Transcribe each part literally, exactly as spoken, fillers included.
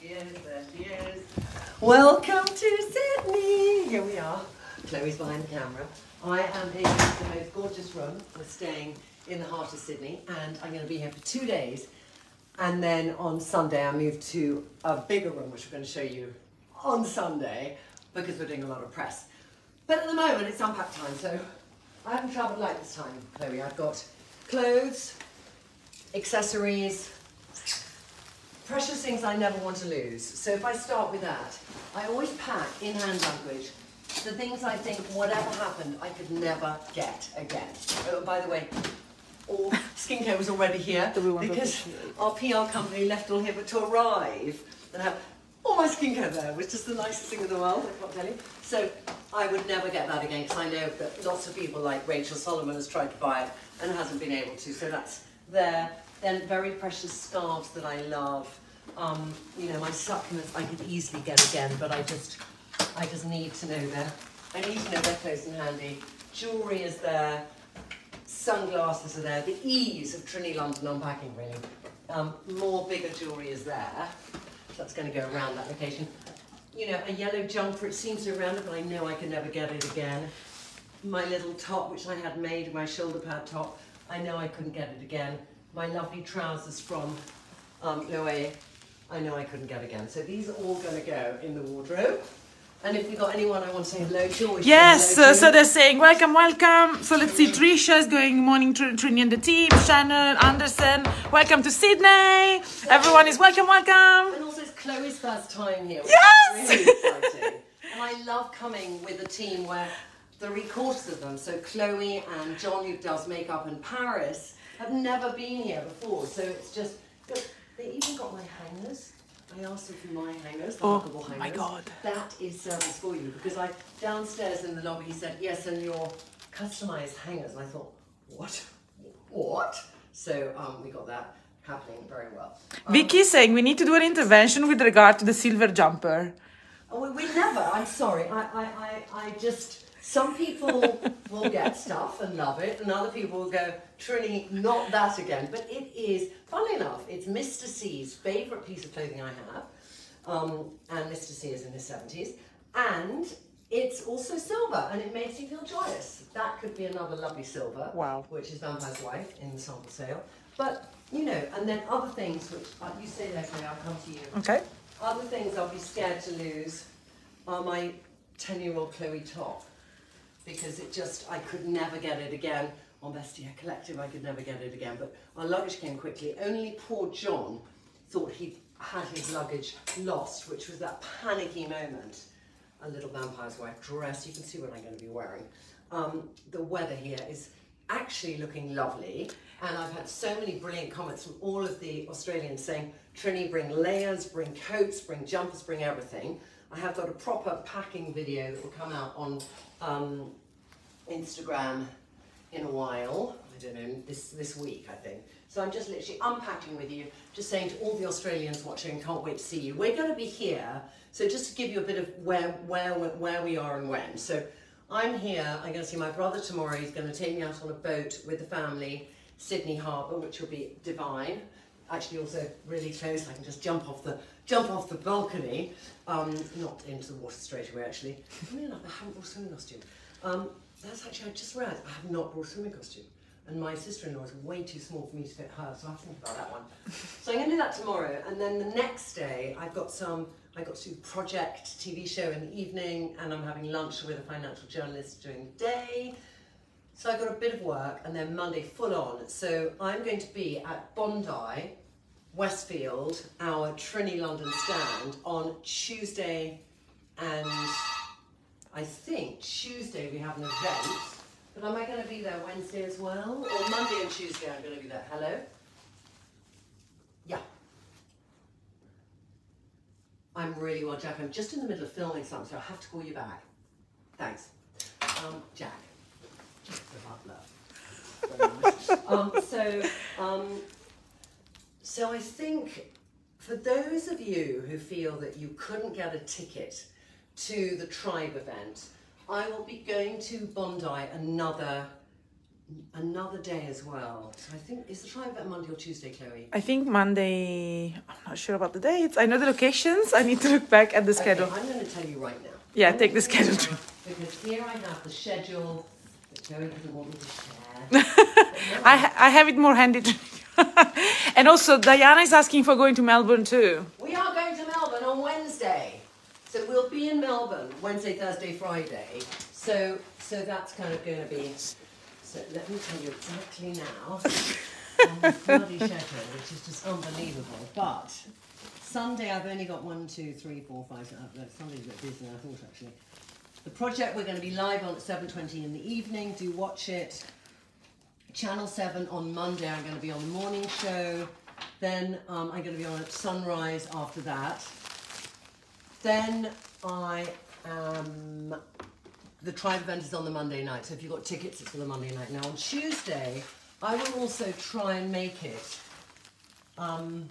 she is, there she is. Welcome to Sydney. Here we are. Chloe's behind the camera. I am in the most gorgeous room. We're staying in the heart of Sydney, and I'm going to be here for two days. And then on Sunday, I moved to a bigger room, which we're going to show you on Sunday, because we're doing a lot of press. But at the moment, it's unpack time, so I haven't travelled light this time, Chloe. I've got clothes, accessories, precious things I never want to lose. So if I start with that, I always pack in hand luggage the things I think, whatever happened, I could never get again. Oh, by the way, all skincare was already here because our P R company left all here but to arrive and have all my skincare there, which is the nicest thing in the world, I can't tell you. So I would never get that again because I know that lots of people like Rachel Solomon has tried to buy it and hasn't been able to, so that's there. Then very precious scarves that I love. Um, you know, my succulents I could easily get again, but I just, I just need to know they're, I need to know they're close and handy. Jewellery is there, sunglasses are there, the ease of Trinny London unpacking really. Um, more bigger jewellery is there, so that's going to go around that location. You know, a yellow jumper, it seems to around it, but I know I can never get it again. My little top, which I had made, my shoulder pad top, I know I couldn't get it again. My lovely trousers from um, Loewe, I know I couldn't get again. So these are all going to go in the wardrobe. And if we got anyone I want to say hello to. Yes, hello to. So they're saying welcome, welcome. So let's see, Trisha is going morning, Tr Trinny and the team, Shannon, Anderson, welcome to Sydney. So, everyone is welcome, welcome. And also it's Chloe's first time here. Yes! Really exciting. And I love coming with a team where three quarters of them, so Chloe and John, who does makeup in Paris, have never been here before. So it's just, they even got my hangers. I asked them for my hangers, the oh hangers. my God. That is service for you, because I, downstairs in the lobby, he said, yes, and your customized hangers. And I thought, what? What? So um, we got that happening very well. Um, Vicky's saying we need to do an intervention with regard to the silver jumper. Oh, we, we never, I'm sorry. I, I, I, I just, some people will get stuff and love it, and other people will go, Trinny, not that again. But it is, funnily enough, it's Mister C's favourite piece of clothing I have. Um, and Mister C is in his seventies. And it's also silver, and it makes you feel joyous. That could be another lovely silver. Wow. Which is Vampire's Wife in the sample sale. But, you know, and then other things, which uh, you say that, I'll come to you. Okay. Other things I'll be scared to lose are my ten-year-old Chloe top. Because it just, I could never get it again. On Vestiaire Collective, I could never get it again. But our luggage came quickly. Only poor John thought he'd had his luggage lost, which was that panicky moment. A little Vampire's Wife dress. You can see what I'm going to be wearing. Um, the weather here is actually looking lovely. And I've had so many brilliant comments from all of the Australians saying, Trinny, bring layers, bring coats, bring jumpers, bring everything. I have got a proper packing video that will come out on um, Instagram in a while. I don't know, this, this week, I think. So I'm just literally unpacking with you, just saying to all the Australians watching, can't wait to see you. We're going to be here, so just to give you a bit of where, where, where we are and when. So I'm here, I'm going to see my brother tomorrow. He's going to take me out on a boat with the family, Sydney Harbour, which will be divine. Actually also really close, I can just jump off the jump off the balcony, um, not into the water straight away actually. Funny enough, I haven't brought a swimming costume. Um, that's actually, I just realised I have not brought a swimming costume. And my sister-in-law is way too small for me to fit her, so I have to think about that one. So I'm going to do that tomorrow, and then the next day I've got some, I've got to do project T V show in the evening, and I'm having lunch with a financial journalist during the day. So I've got a bit of work, and then Monday full on. So I'm going to be at Bondi, Westfield, our Trinny London stand on Tuesday, and I think Tuesday we have an event, but am I going to be there Wednesday as well? Or Monday and Tuesday I'm going to be there. Hello? Yeah. I'm really well, Jack. I'm just in the middle of filming something, so I have to call you back. Thanks. Um, Jack. Just the butler. um, so, um, So I think for those of you who feel that you couldn't get a ticket to the Tribe event, I will be going to Bondi another another day as well. So I think, is the tribe event Monday or Tuesday, Chloe? I think Monday. I'm not sure about the dates. I know the locations. I need to look back at the Okay, schedule. I'm going to tell you right now. Yeah, I'm take the gonna tell you schedule. now, because here I have the schedule that Chloe doesn't want me to share. I ha I have it more handy. And also, Diana is asking for going to Melbourne too. We are going to Melbourne on Wednesday. So we'll be in Melbourne Wednesday, Thursday, Friday. So so that's kind of going to be... So let me tell you exactly now. On the bloody schedule, which is just unbelievable. But Sunday I've only got one, two, three, four, five... No, Sunday's a bit busier than I thought, actually. The project we're going to be live on at seven twenty in the evening. Do watch it. Channel seven on Monday, I'm going to be on the morning show. Then um, I'm going to be on at sunrise after that. Then I am... The tribe event is on the Monday night, so if you've got tickets, it's for the Monday night. Now on Tuesday, I will also try and make it. Um,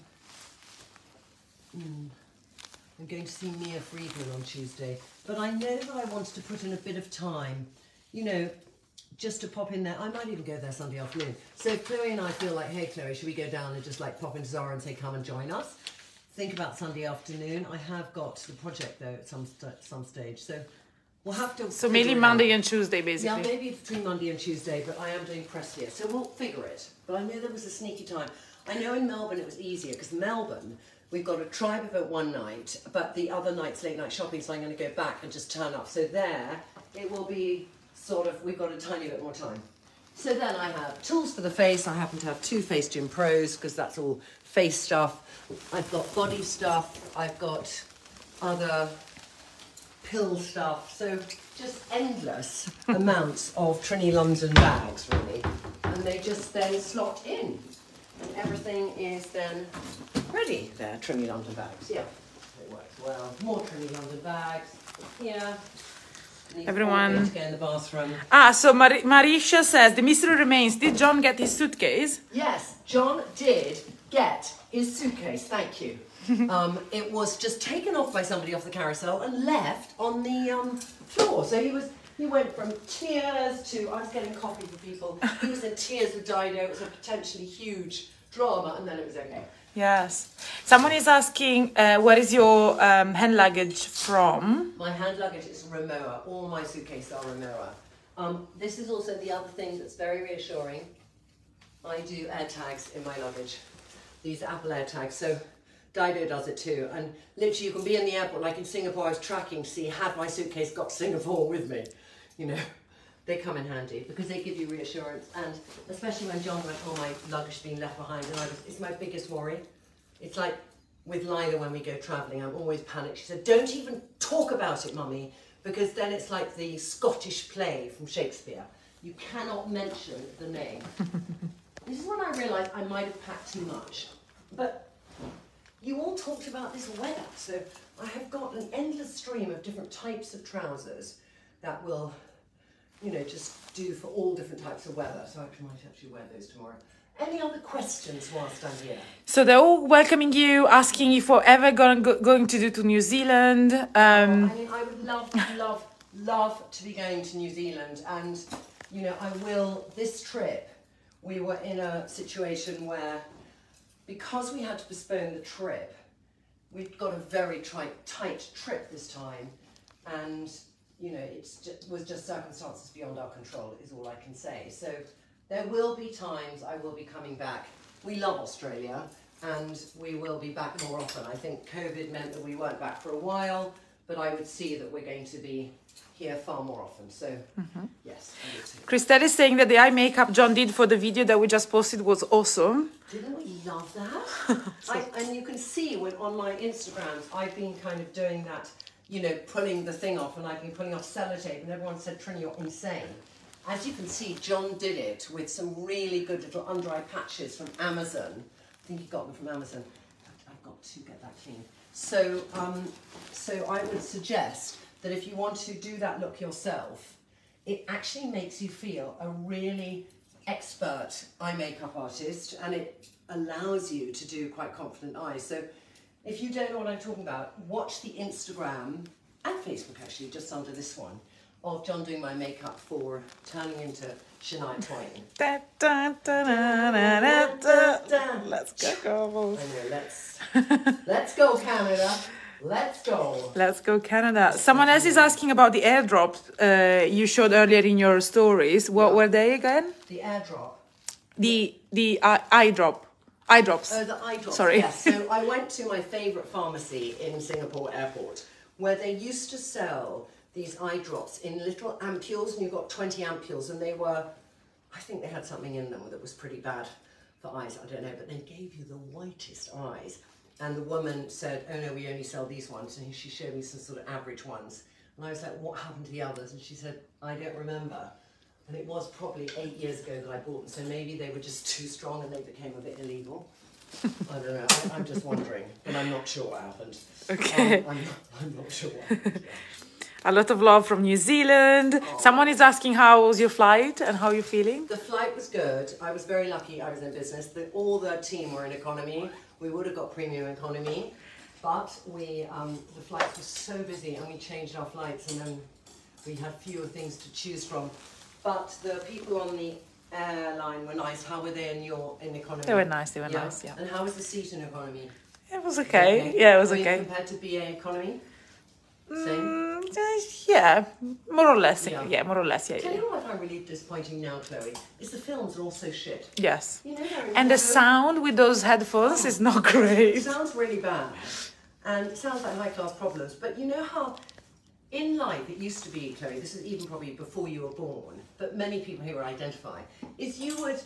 mm, I'm going to see Mia Friedman on Tuesday, but I know that I wanted to put in a bit of time, you know, just to pop in there. I might even go there Sunday afternoon. So if Chloe and I feel like, hey Chloe, should we go down and just like pop into Zara and say, come and join us? Think about Sunday afternoon. I have got the project though at some st some stage, so we'll have to. So mainly Monday and Tuesday, basically. Yeah, maybe between Monday and Tuesday, but I am doing press here, so we'll figure it. But I know there was a sneaky time. I know in Melbourne it was easier because Melbourne, we've got a tribe event one night, but the other night's late night shopping, so I'm going to go back and just turn up. So there, it will be sort of, we've got a tiny bit more time. So then I have tools for the face. I happen to have two Face Gym Pros because that's all face stuff. I've got body stuff. I've got other pill stuff. So just endless amounts of Trinny London bags, really. And they just then slot in. And everything is then ready. There, Trinny London bags. Yeah, it works well. More Trinny London bags. Here. Everyone. To go in the bathroom. Ah, so Mar Marisha says, the mystery remains, did John get his suitcase? Yes, John did get his suitcase, thank you. um, it was just taken off by somebody off the carousel and left on the um, floor. So he was, he went from tears to, I was getting coffee for people, he was in tears with Dido, it was a potentially huge drama, and then it was okay. Yes. Someone is asking, uh, where is your um, hand luggage from? My hand luggage is Rimowa. All my suitcases are Rimowa. Um, this is also the other thing that's very reassuring. I do Airtags in my luggage. These Apple Airtags. So Dido does it too. And literally you can be in the airport, like in Singapore, I was tracking to see had my suitcase got to Singapore with me. You know, they come in handy because they give you reassurance. And especially when John went, oh, my luggage being left behind. And I was, it's my biggest worry. It's like with Lila when we go travelling, I'm always panicked. She said, don't even talk about it, Mummy, because then it's like the Scottish play from Shakespeare. You cannot mention the name. This is when I realised I might have packed too much. But you all talked about this weather, so I have got an endless stream of different types of trousers that will, you know, just do for all different types of weather. So I might actually wear those tomorrow. Any other questions whilst I'm here? So they're all welcoming you, asking if you're ever going, go, going to do to New Zealand. Um, oh, I mean, I would love, love, love to be going to New Zealand. And, you know, I will, this trip, we were in a situation where, because we had to postpone the trip, we've got a very tight, tight trip this time. And, you know, it's just, it was just circumstances beyond our control, is all I can say. So there will be times I will be coming back. We love Australia and we will be back more often. I think COVID meant that we weren't back for a while, but I would see that we're going to be here far more often. So, mm-hmm. Yes, I would say. Christelle is saying that the eye makeup John did for the video that we just posted was awesome. Didn't we love that? so, I, and you can see when on my Instagrams, I've been kind of doing that, you know, pulling the thing off, and I've been pulling off sellotape, and everyone said, Trinny, you're insane. As you can see, John did it with some really good little under-eye patches from Amazon. I think he got them from Amazon. I've got to get that clean. So, um, so I would suggest that if you want to do that look yourself, it actually makes you feel a really expert eye makeup artist, and it allows you to do quite confident eyes. So if you don't know what I'm talking about, watch the Instagram and Facebook actually, just under this one, of John doing my makeup for turning into Shania Twain. Da, da, da, da, da, da, da. Let's go, girls. I know, let's, let's go, Canada. Let's go. Let's go, Canada. Someone else is asking about the airdrops uh, you showed earlier in your stories. What yeah. were they again? The airdrop. The the uh, eye drop. Eye drops. Oh, the eye drops. Sorry. Yes. So I went to my favourite pharmacy in Singapore Airport, where they used to sell these eye drops in little ampules, and you got twenty ampules, and they were, I think they had something in them that was pretty bad for eyes. I don't know, but they gave you the whitest eyes. And the woman said, oh no, we only sell these ones. And she showed me some sort of average ones. And I was like, what happened to the others? And she said, I don't remember. And it was probably eight years ago that I bought them. So maybe they were just too strong and they became a bit illegal. I don't know. I, I'm just wondering. And I'm not sure what happened. Okay. Um, I'm, not, I'm not sure what happened. Yeah. A lot of love from New Zealand. Oh. Someone is asking how was your flight and how you're feeling? The flight was good. I was very lucky I was in business. The, all the team were in economy. We would have got premium economy, but we um, the flights were so busy and we changed our flights and then we had fewer things to choose from. But the people on the airline were nice. How were they in your in economy? They were nice, they were yeah. nice, yeah. And how was the seat in economy? It was okay, okay. yeah, it was were okay. Compared to B A economy? Same? Mm, yeah, more or less, yeah, yeah more or less, yeah. Tell yeah. you what I find really disappointing now, Chloe, is the films are all so shit. Yes. You know, and the sound with those headphones oh, is not great. It sounds really bad. And it sounds like high-class problems. But you know how in life it used to be, Chloe, this is even probably before you were born, but many people here will identify, is you would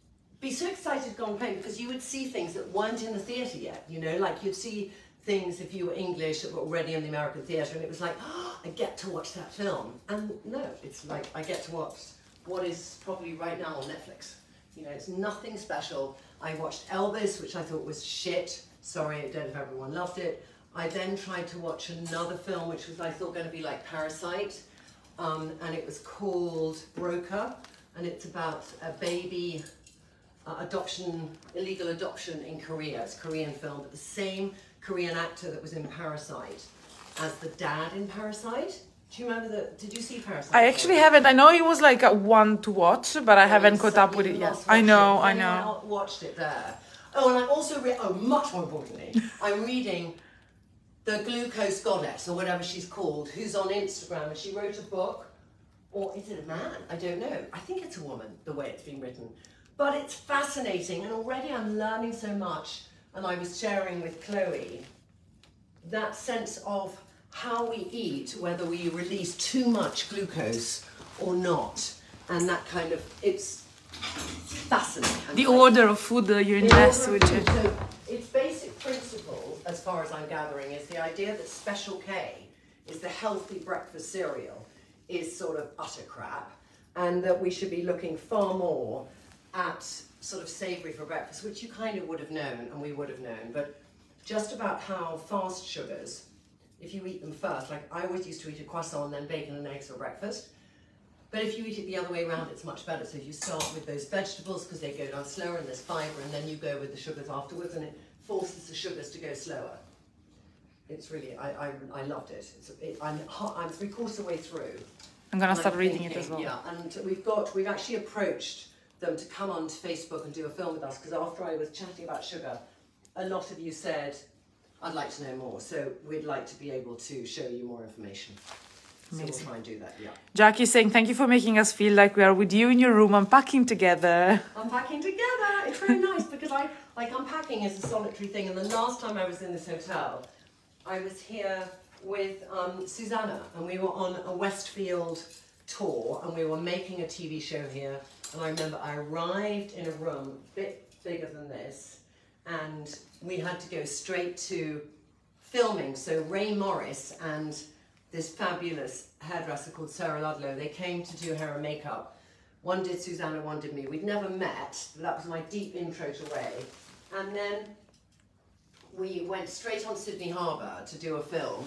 be so excited to go on a plane because you would see things that weren't in the theatre yet, you know, like you'd see things if you were English that were already in the American theatre and it was like, oh, I get to watch that film. And no, it's like I get to watch what is probably right now on Netflix. You know, it's nothing special. I watched Elvis, which I thought was shit. Sorry, I don't know if everyone loved it. I then tried to watch another film, which was I thought going to be like Parasite. Um, and it was called Broker. And it's about a baby uh, adoption, illegal adoption in Korea. It's a Korean film, but the same Korean actor that was in Parasite as the dad in Parasite. Do you remember the, did you see Parasite? I actually haven't. I know it was like a one to watch, but I haven't caught up with it yet. I know, I know. I watched it there. Oh, and I also read, oh, much more importantly, I'm reading The Glucose Goddess, or whatever she's called, who's on Instagram, and she wrote a book, or is it a man? I don't know. I think it's a woman, the way it's been written. But it's fascinating, and already I'm learning so much. And I was sharing with Chloe that sense of how we eat, whether we release too much glucose or not. And that kind of, it's fascinating. The order of food that you ingest. Which is... So its basic principle, as far as I'm gathering, is the idea that Special K is the healthy breakfast cereal is sort of utter crap. And that we should be looking far more at sort of savoury for breakfast, which you kind of would have known, and we would have known, but just about how fast sugars, if you eat them first, like I always used to eat a croissant and then bacon and eggs for breakfast, but if you eat it the other way around, it's much better. So if you start with those vegetables, because they go down slower and there's fibre, and then you go with the sugars afterwards, and it forces the sugars to go slower. It's really, I, I, I loved it. It's, it I'm, I'm three quarters of the way through. I'm going to start I'm reading thinking, it as well. Yeah, and we've got, we've actually approached them to come onto Facebook and do a film with us, because after I was chatting about sugar, a lot of you said, I'd like to know more, so we'd like to be able to show you more information. Amazing. So we'll try and do that, yeah. Jackie is saying, thank you for making us feel like we are with you in your room, unpacking together. Unpacking together, it's very nice, because I, like unpacking is a solitary thing, and the last time I was in this hotel, I was here with um, Susanna, and we were on a Westfield tour, and we were making a T V show here. And I remember I arrived in a room a bit bigger than this, and we had to go straight to filming. So Ray Morris and this fabulous hairdresser called Sarah Ludlow, they came to do hair and makeup. One did Susanna, one did me. We'd never met, but that was my deep intro to Ray. And then we went straight on Sydney Harbour to do a film.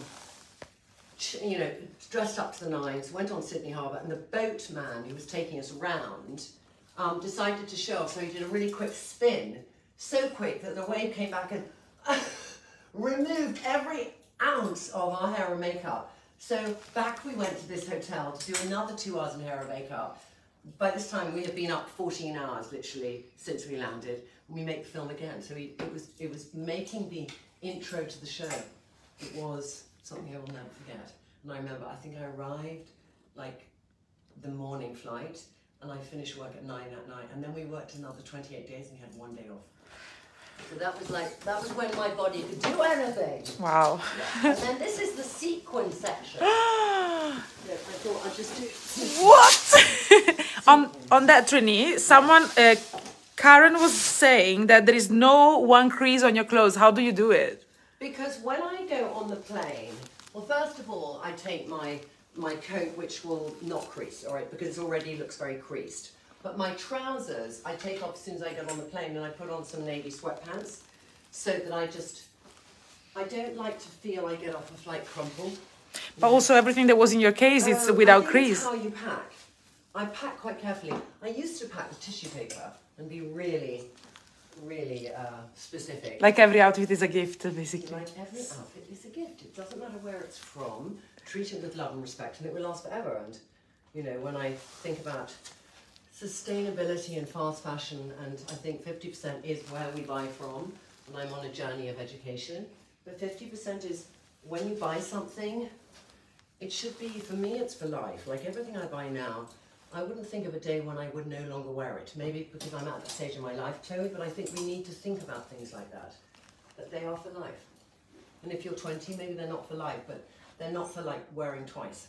You know, dressed up to the nines, went on Sydney Harbour, and the boatman who was taking us around um, decided to show off, so he did a really quick spin, so quick that the wave came back and removed every ounce of our hair and makeup. So back we went to this hotel to do another two hours in hair and makeup. By this time we had been up fourteen hours literally since we landed. And we make the film again. So we, it was it was making the intro to the show. It was something I will never forget. And I remember I think I arrived like the morning flight and I finished work at nine that night. And then we worked another twenty-eight days and we had one day off. So that was like, that was when my body could do anything. Wow. Yeah. And then this is the sequin section. Yeah, I thought I'd just do What? on on that, Trinny, someone, uh, Karen was saying that there is no one crease on your clothes. How do you do it? Because when I go on the plane, well, first of all, I take my, my coat, which will not crease, all right, because it already looks very creased. But my trousers, I take off as soon as I get on the plane and I put on some navy sweatpants so that I just, I don't like to feel I get off a flight crumpled. But yeah. Also everything that was in your case, it's um, without I think crease. It's how you pack. I pack quite carefully. I used to pack with tissue paper and be really, really uh, specific. Like every outfit is a gift, basically. Like every outfit is a gift. It doesn't matter where it's from. Treat it with love and respect and it will last forever. And, you know, when I think about sustainability and fast fashion, and I think fifty percent is where we buy from, and I'm on a journey of education, but fifty percent is when you buy something, it should be, for me, it's for life. Like everything I buy now, I wouldn't think of a day when I would no longer wear it. Maybe because I'm at that stage in my life, Chloe, but I think we need to think about things like that, that they are for life. And if you're twenty, maybe they're not for life, but they're not for like wearing twice.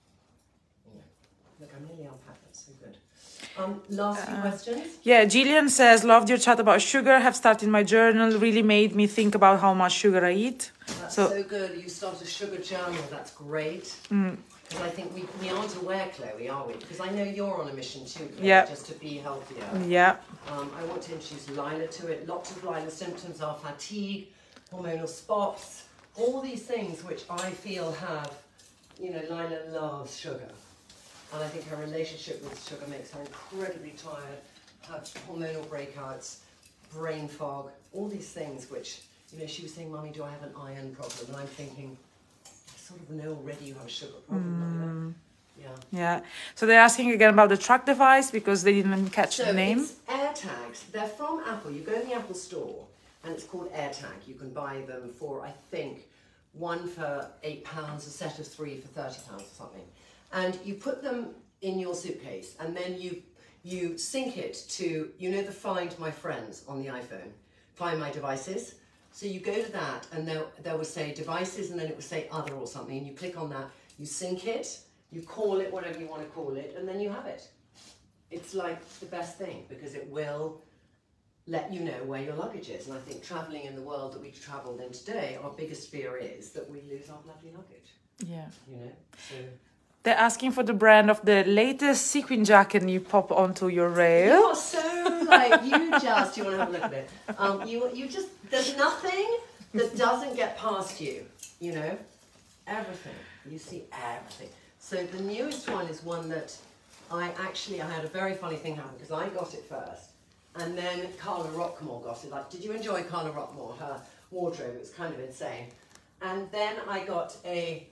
Yeah. Look, I'm nearly unpacked, that's so good. Um, last few uh, questions. Yeah, Gillian says, loved your chat about sugar. Have started my journal. Really made me think about how much sugar I eat. That's so, so good. You start a sugar journal. That's great. Mm. Because I think we, we aren't aware, Chloe, are we? Because I know you're on a mission too, Chloe, yeah. just to be healthier. Yeah. Um, I want to introduce Lila to it. Lots of Lila symptoms are fatigue, hormonal spots, all these things which I feel have, you know, Lila loves sugar. And I think her relationship with sugar makes her incredibly tired, her hormonal breakouts, brain fog, all these things which, you know, she was saying, Mummy, do I have an iron problem? And I'm thinking, I sort of know already you have a sugar problem. Mm. Yeah. Yeah. So they're asking again about the track device because they didn't catch so the name. It's Airtags. They're from Apple. You go in the Apple store and it's called Airtag. You can buy them for, I think, one for eight pounds, a set of three for thirty pounds or something. And you put them in your suitcase and then you you sync it to, you know, the Find My Friends on the iPhone, Find My Devices. So you go to that and there, there will say devices and then it will say other or something, and you click on that, you sync it, you call it whatever you want to call it, and then you have it. It's like the best thing because it will let you know where your luggage is. And I think travelling in the world that we've travelled in today, our biggest fear is that we lose our bloody luggage. Yeah. You know, so... They're asking for the brand of the latest sequin jacket you pop onto your rail. You are so like, you just, you want to have a look at it. Um, you, you just, there's nothing that doesn't get past you, you know? Everything. You see everything. So the newest one is one that I actually, I had a very funny thing happen because I got it first. And then Carla Rockmore got it. Like, did you enjoy Carla Rockmore? Her wardrobe, it was kind of insane. And then I got a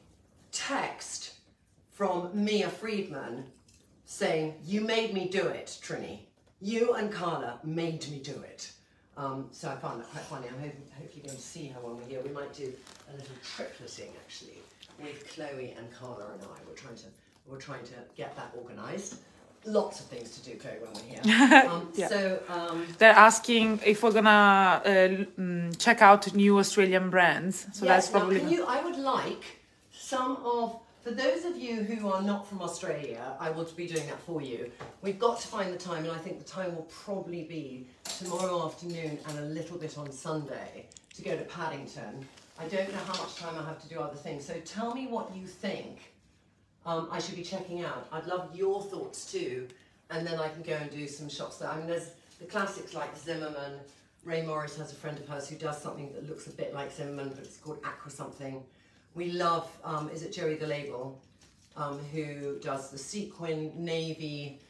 text from Mia Friedman saying, you made me do it, Trinny. You and Carla made me do it. Um, so I found that quite funny. I'm hoping, hopefully going to see her when we're here. We might do a little tripleting actually with Chloe and Carla and I. We're trying to, we're trying to get that organised. Lots of things to do, Chloe, when we're here. Um, yeah. So um, they're asking if we're gonna uh, check out new Australian brands. So yes, that's probably. Now, can you, I would like some of. For those of you who are not from Australia, I will be doing that for you. We've got to find the time, and I think the time will probably be tomorrow afternoon and a little bit on Sunday to go to Paddington. I don't know how much time I have to do other things, so tell me what you think um, I should be checking out. I'd love your thoughts too, and then I can go and do some shops there. I mean, there's the classics like Zimmerman. Ray Morris has a friend of hers who does something that looks a bit like Zimmerman, but it's called Aqua something. We love, um, is it Joey the Label, um, who does the sequin navy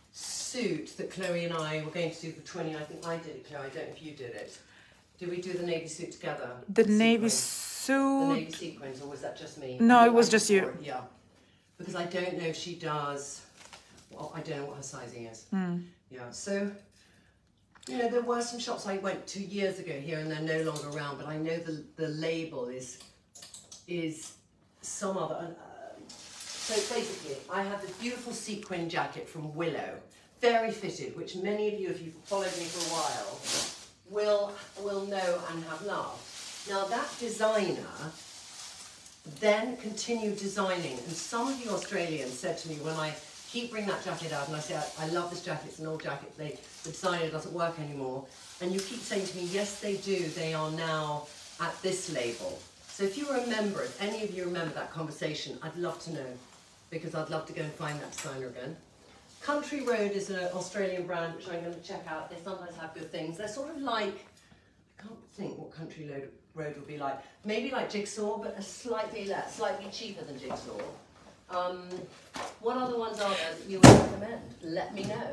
suit that Chloe and I were going to do for Trinny. I think I did it, Chloe. I don't know if you did it. Did we do the navy suit together? The, the navy suit. suit. navy sequins, or was that just me? No, I it was like just you. for it, Yeah, because I don't know if she does. Well, I don't know what her sizing is. Mm. Yeah, so you know there were some shops I went to years ago here, and they're no longer around. But I know the the label is is some other. Uh, so basically, I have this beautiful sequin jacket from Willow, very fitted, which many of you, if you've followed me for a while, will will know and have loved. Now that designer then continued designing, and some of you Australians said to me when I keep bringing that jacket out, and I say, I, I love this jacket, it's an old jacket, they, the designer doesn't work anymore, and you keep saying to me, yes they do, they are now at this label. So if you remember, if any of you remember that conversation, I'd love to know, because I'd love to go and find that designer again. Country Road is an Australian brand which I'm going to check out. They sometimes have good things. They're sort of like, I can't think what Country Road, road would be like. Maybe like Jigsaw, but a slightly less, slightly cheaper than Jigsaw. Um, what other ones are there that you would recommend? Let me know.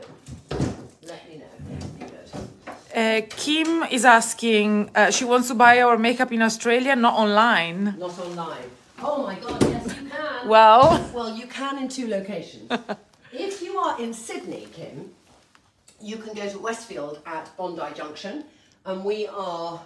Let me know. That'd be good. Uh, Kim is asking, uh, she wants to buy our makeup in Australia, not online. Not online. Oh my God, yes you can. Well, Well, you can in two locations. If you are in Sydney, Kim, you can go to Westfield at Bondi Junction, and we are,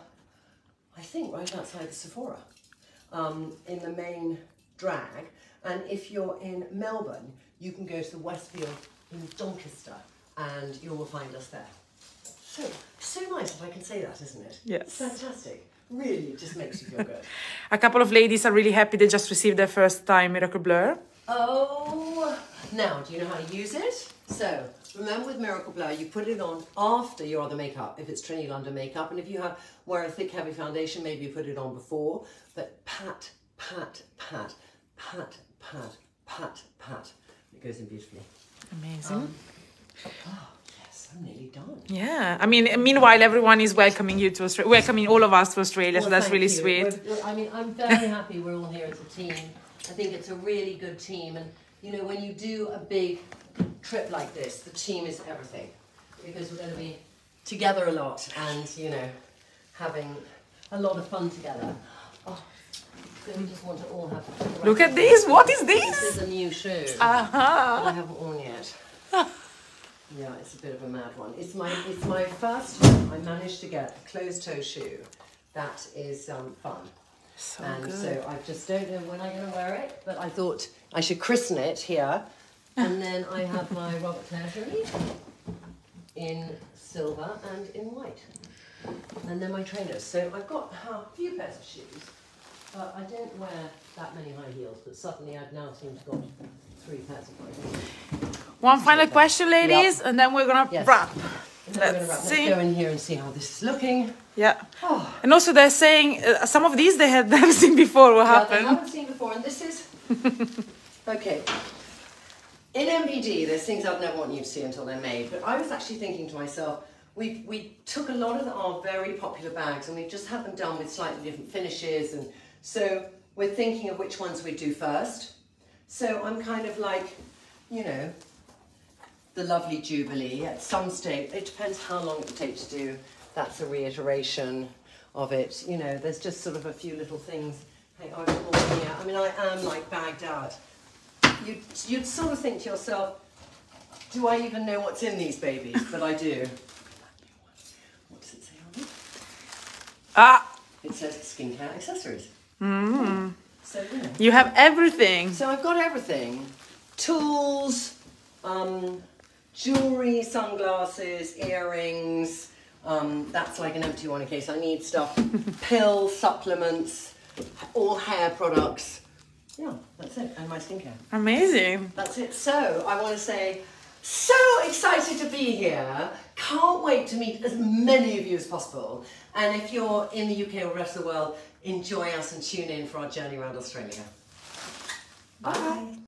I think, right outside the Sephora, um, in the main drag. And if you're in Melbourne, you can go to the Westfield in Doncaster, and you will find us there. So, so nice that I can say that, isn't it? Yes. It's fantastic. Really, it just makes you feel good. a couple of ladies are really happy they just received their first time Miracle Blur. Oh, now, do you know how to use it? So, remember with Miracle Blur, you put it on after your other makeup, if it's Trinny London makeup, and if you have wear a thick, heavy foundation, maybe you put it on before, but pat, pat, pat, pat, pat, pat, pat. It goes in beautifully. Amazing. Um, oh, yes, I'm nearly done. Yeah, I mean, meanwhile, everyone is welcoming you to Australia, welcoming all of us to Australia, Well, so that's thank really you. sweet. We're, we're, I mean, I'm very happy we're all here as a team. I think it's a really good team, and you know, when you do a big trip like this, the team is everything, because we're going to be together a lot, and you know, having a lot of fun together. Oh, so we just want to all have. Look at this! What is This this? is a new shoe Uh-huh. that I haven't worn yet. Yeah, it's a bit of a mad one. It's my it's my first time I managed to get a closed-toe shoe that is um, fun. So and good. so I just don't know when I'm going to wear it, but I thought I should christen it here. And then I have my Robert Clary in silver and in white. And then my trainers. So I've got a few pairs of shoes, but I don't wear that many high heels, but suddenly I've now seemed to got three pairs of high heels. One final question, ladies, Yep. and then we're gonna Yes. wrap. And then we're gonna Let's wrap. see. Let's go in here and see how this is looking. Yeah. Oh. And also they're saying, uh, some of these they had never seen before. What Yeah, I happened? haven't seen before, and this is okay. In M P D, there's things I'd never want you to see until they're made. But I was actually thinking to myself, we we took a lot of the, our very popular bags, and we've just had them done with slightly different finishes, and so we're thinking of which ones we do first. So I'm kind of like, you know, the lovely Jubilee at some stage. It depends how long it would take to do. That's a reiteration of it. You know, there's just sort of a few little things. Hey, I was born here. I mean, I am like bagged out. You'd, you'd sort of think to yourself, do I even know what's in these babies? But I do. What does it say on it? Ah, It says skincare accessories. mm. So, you know. You have everything. So I've got everything. Tools, um, jewelry, sunglasses, earrings. Um, that's like an empty one in case I need stuff. Pills, supplements, all hair products. Yeah, that's it. And my skincare. Amazing. That's it. So I want to say, so excited to be here. Can't wait to meet as many of you as possible. And if you're in the U K or the rest of the world, enjoy us and tune in for our journey around Australia. Bye. Bye.